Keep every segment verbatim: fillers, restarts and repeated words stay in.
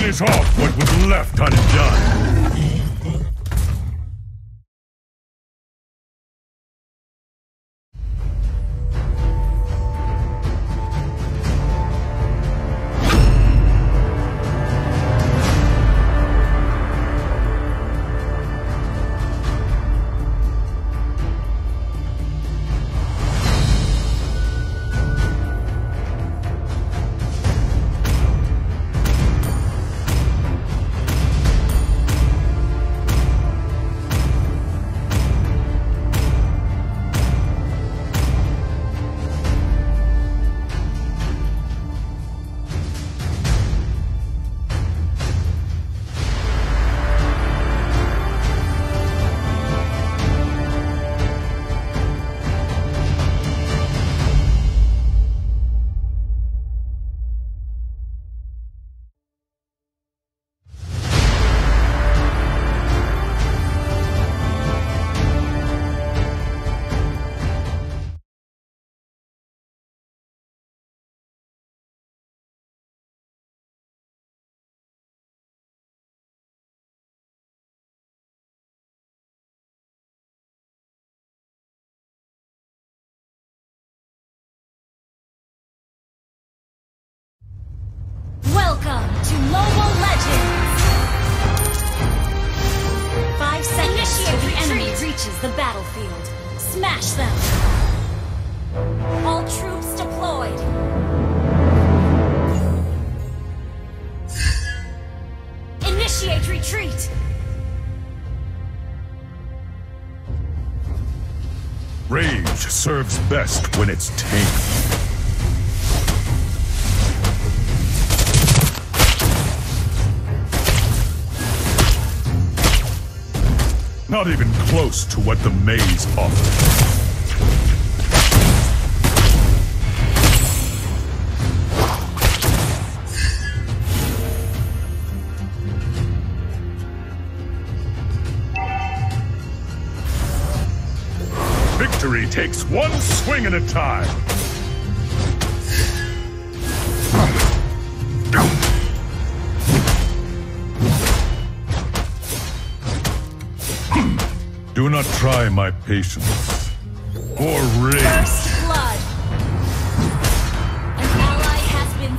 Finish off what was left undone. Welcome to Mobile Legends! Five seconds till the enemy reaches the battlefield. Smash them! All troops deployed! Initiate retreat! Rage serves best when it's tamed. Not even close to what the maze offers. Victory takes one swing at a time. Do not try my patience or rage. First blood. An ally has been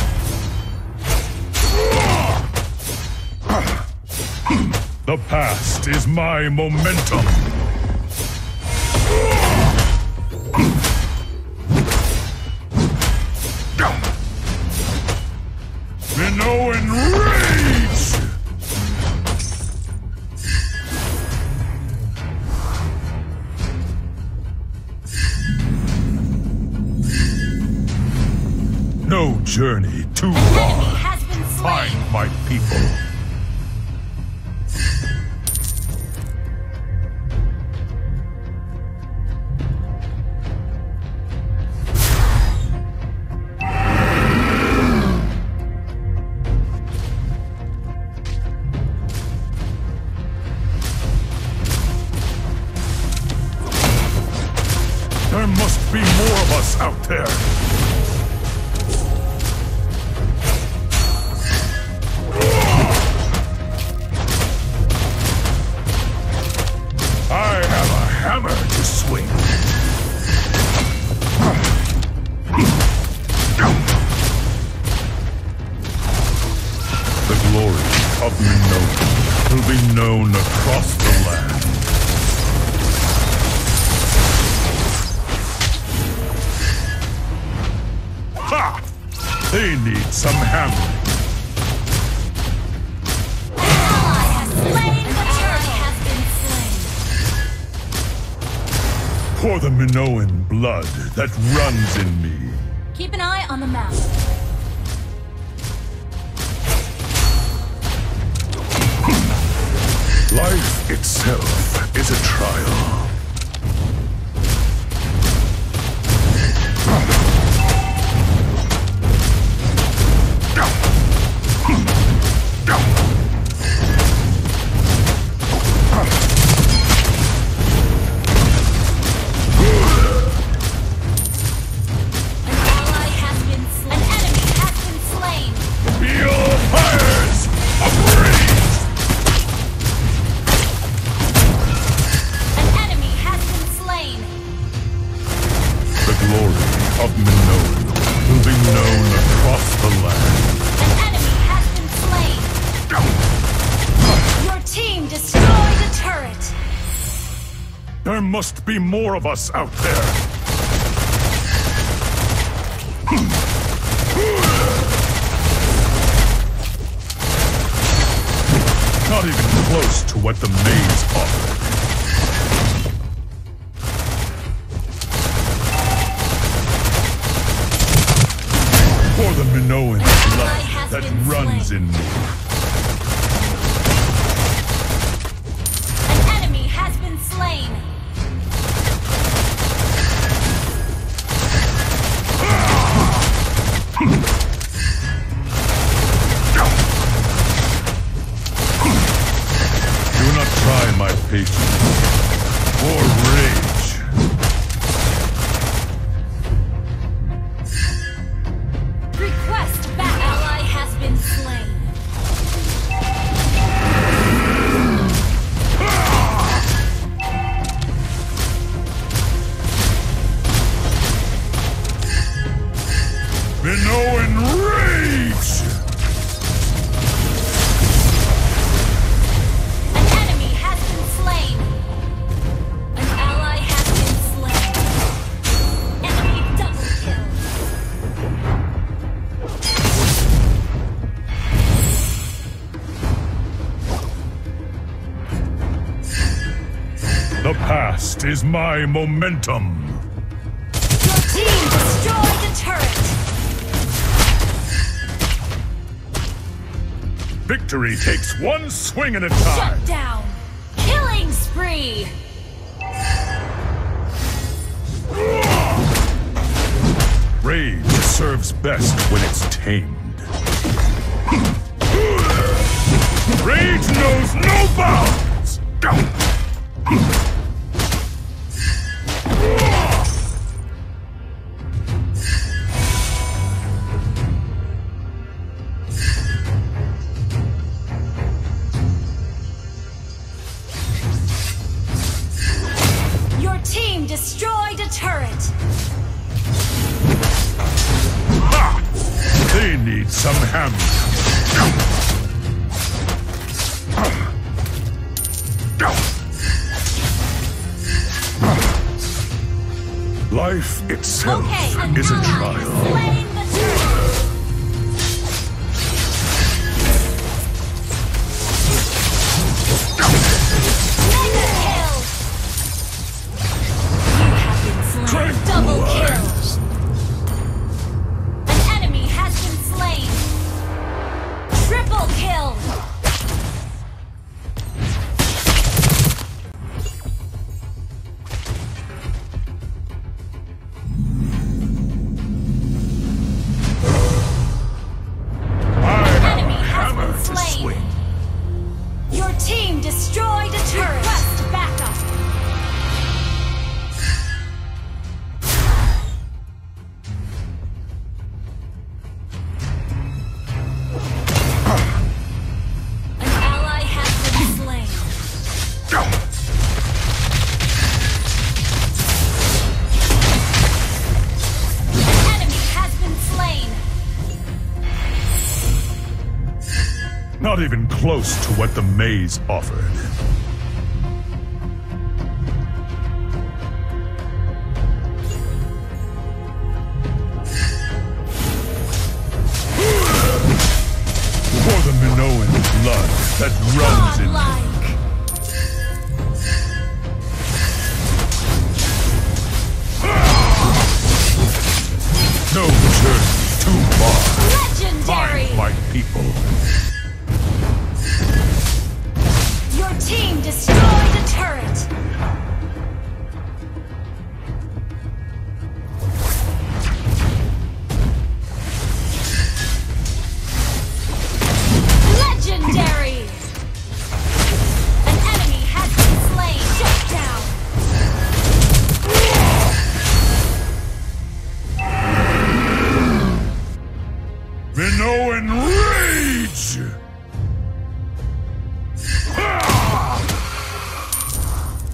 slain. The past is my momentum. Minoan rage! No journey too far. Has been slain. Find my people. There must be more of us out there. I have a hammer to swing. The glory of Minoan will be known across the land. Ha! They need some hammering. For the Minoan blood that runs in me. Keep an eye on the map. Life itself is a trial. Feel fires! must be more of us out there. Not even close to what the maze offered. For the Minoan blood that runs in me. An enemy has been slain. Do not try my patience or rage. Request back. Ally has been slain. Minoan rage! An enemy has been slain. An ally has been slain. Enemy double kill. The past is my momentum. Your team destroyed a turret. Victory takes one swing at a time. Shut down. Killing spree. Rage serves best when it's tamed. Rage knows no bounds! Your team destroyed a turret. Ha! They need some hammer. Life itself Okay, an is a ally trial. has slain the turret. Mega kill. You have been slain. Double kill. An enemy has been slain. Triple kill. Your team destroyed a turret. Request backup. An ally has been slain. An enemy has been slain. Not even close to what the maze offered. For the Minoan blood that runs in me. Godlike. No journey too far. Legendary. Find my people. Your team destroyed a turret. Legendary. An enemy has been slain. Shut down. Minoan rage!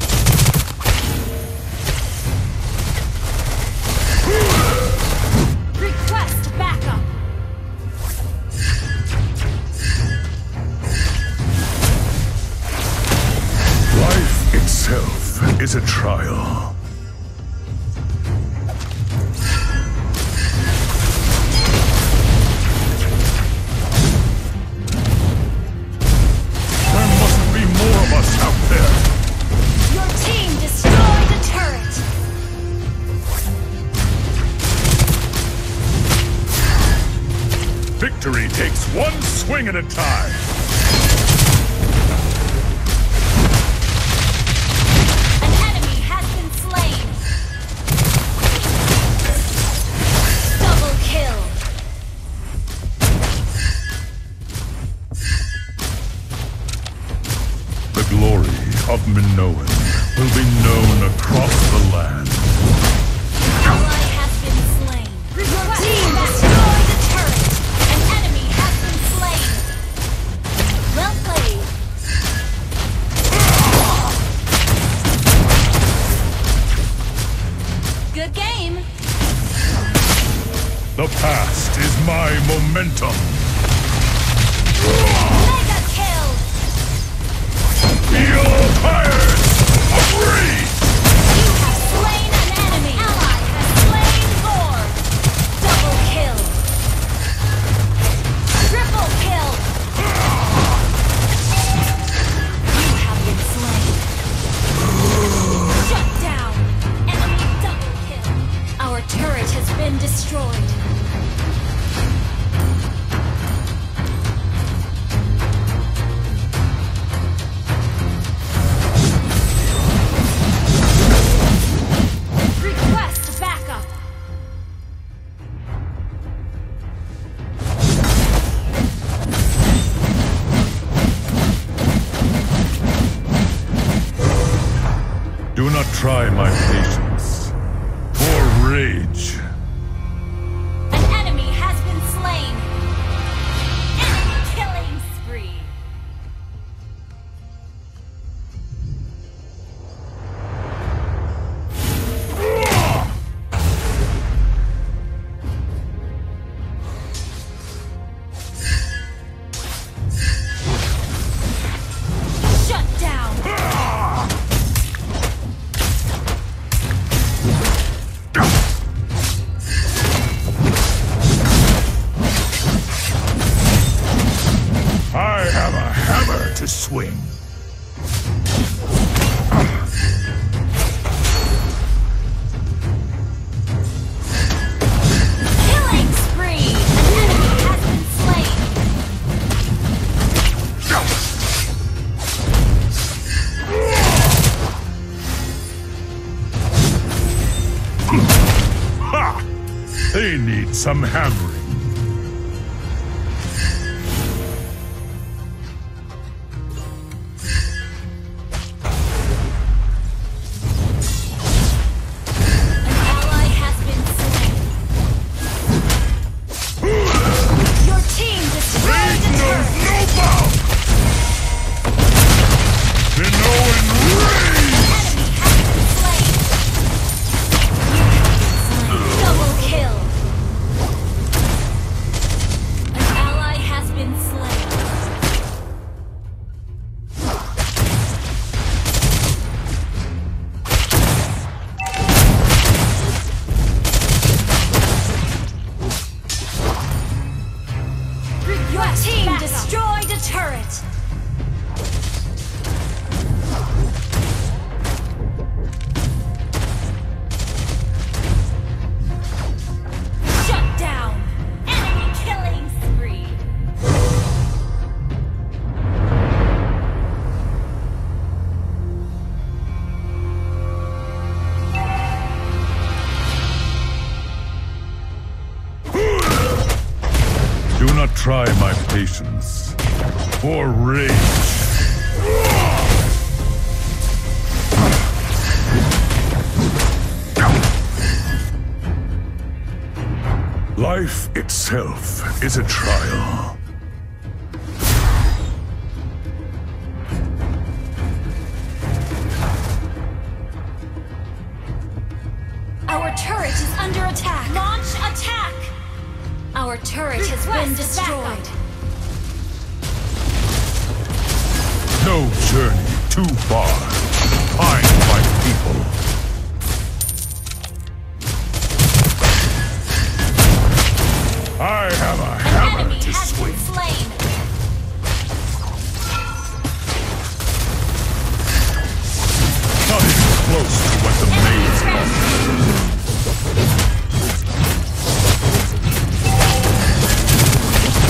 Victory takes one swing at a time. An enemy has been slain. Double kill. The glory of Minoan will be known across the land. Ally has been slain. Your team destroyed the turret. An enemy has been slain. Well played. Good game. The past is my momentum. Mega kill. Your pirates agree! You have slain an enemy. Ally has slain Lord. Double kill. Triple kill. You have been slain. Shut down. Enemy double kill. Our turret has been destroyed. Request backup. Do not try my patience or rage. An enemy has been slain. Enemy killing spree. Shut down. I have a hammer to swing. Killing spree. An enemy has been slain. Ha! They need some hammering. An ally has been slain. Your team destroyed the Knows turret. no bound. Minoan rage! Enemy has been slain. Double kill. An ally has been slain. Your team destroyed a turret. Shut down. Enemy killing spree. Do not try my patience or rage. Life itself is a trial. Our turret is under attack. Launch attack. Our turret has been destroyed. No journey too far to find my people. I have a An hammer enemy to has swing. been slain. Not even close to what the maids want.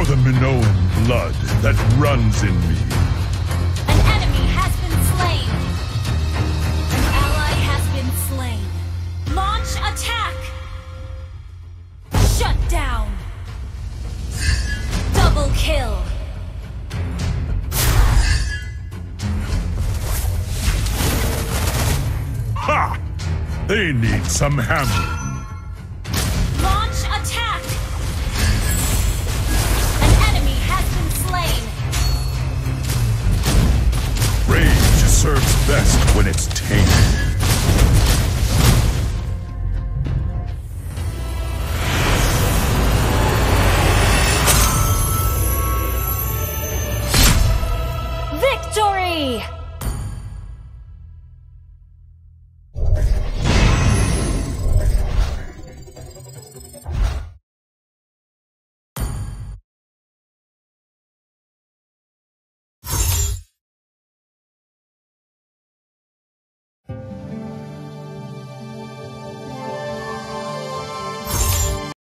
the Minoan blood that runs in me. An enemy has been slain. An ally has been slain. Launch attack. Shut down. Double kill. Ha! They need some hammering. Launch attack. An enemy has been slain. Rage serves best when it's tamed.